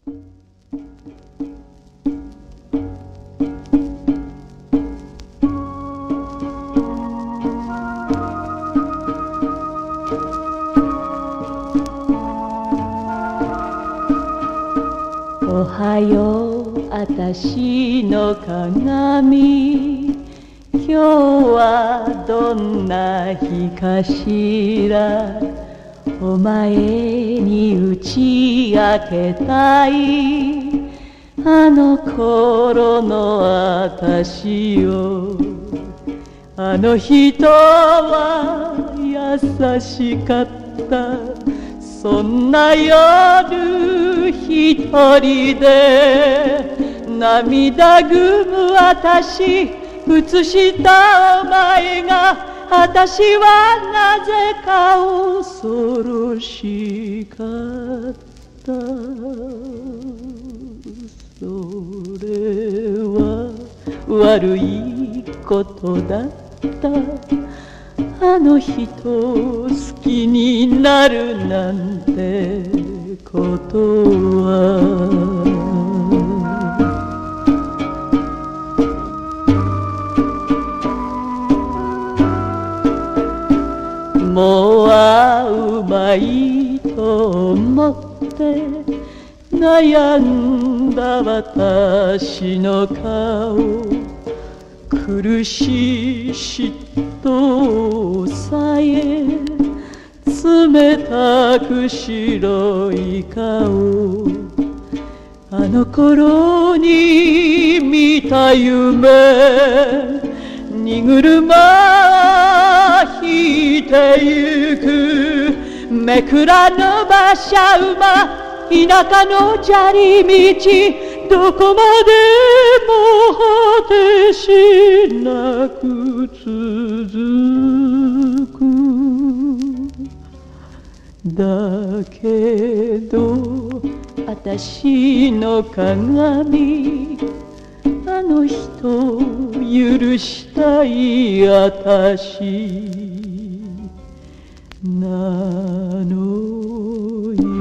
おはようあたしの鏡、今日はどんな日かしら。お前に打ち明けたいあの頃のあたしよ。あの人は優しかった。そんな夜一人で涙ぐむ私映したお前が、私はなぜか恐ろしかった。それは悪いことだった。あの人好きになるなんてことは。もう会うまいと思って悩んだ私の顔、苦しい嫉妬さえ冷たく白い顔、あの頃に見た夢荷車引いてゆく、めくらぬ馬車馬田舎の砂利道、どこまでも果てしなく続く。だけどあたしの鏡、あの人を許したいあたしなのよ。